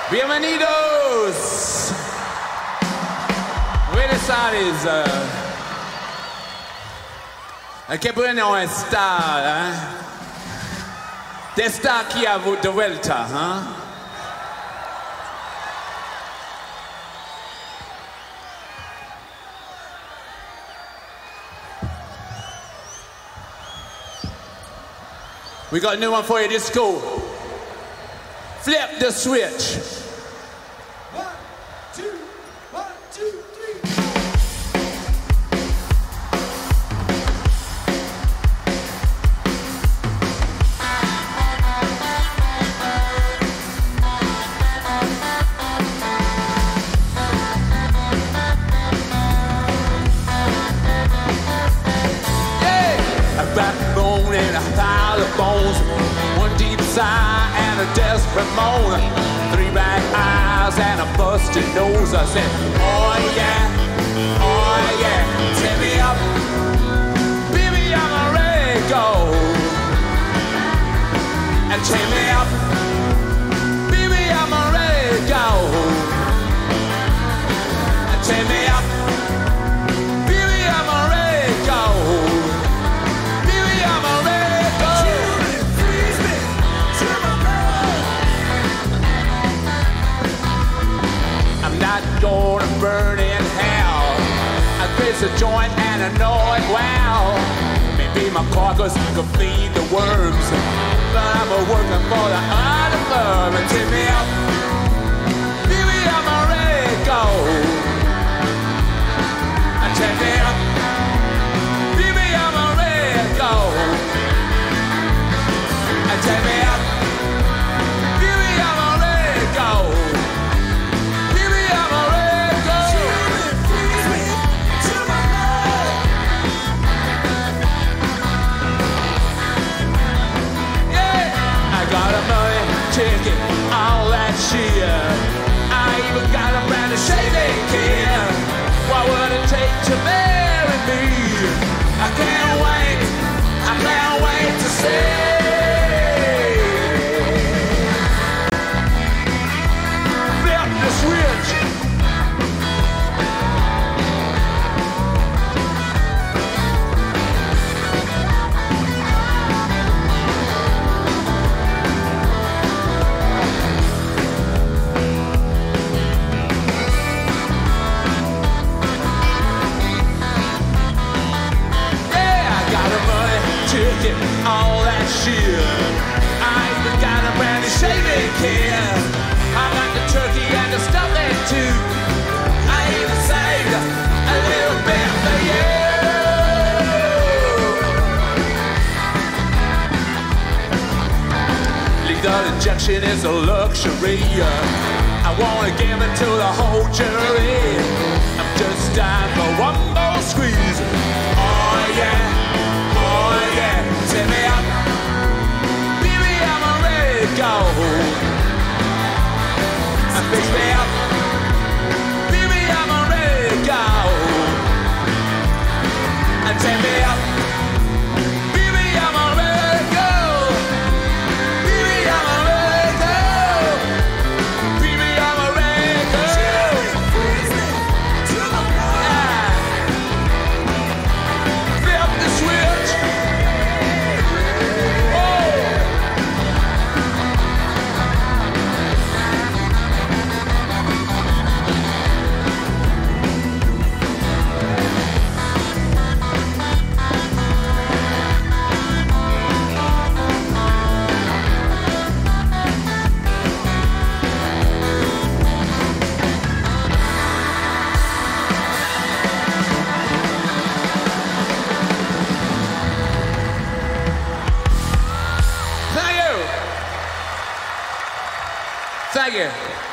Bienvenidos. Buenas tardes. Qué bueno estar, de estar aquí de vuelta, We got a new one for you, disco. Flip the switch. 1, 2, 1, 2, 3. A backbone and a pile of bones, one deep sigh and a desperate moan, 3 black eyes and a busted nose. I said, oh yeah, take me up, baby, I'm ready to go. And take me up, baby, I'm ready to go. And take me up, baby, I'm ready to go. Gonna burn in hell. I graze a joint and I know it well. Maybe my carcass could feed the worms, but I'm working for the underverb. And take me up, baby, I'm ready to go. And take me up, baby, I'm ready to go. And take me up, baby, I'm ready to go. Ticket, all that shit. I even got a brand of shaving kit. What would it take to marry me? I can't wait to see. Flip the switch. All that shit. I even got a brand new shaving kit. I got the turkey and the stuffing too. I even saved a little bit for you. Lethal injection is a luxury. I wanna give it to the whole jury. I'm just dying for one more squeeze. Oh yeah. Take me up, baby, I'm ready to go. And fix me up, baby, I'm ready to go. And take me up, baby, I'm ready to go. Baby, I'm ready to go. Baby, I'm ready to go. Flip the switch. Thank you.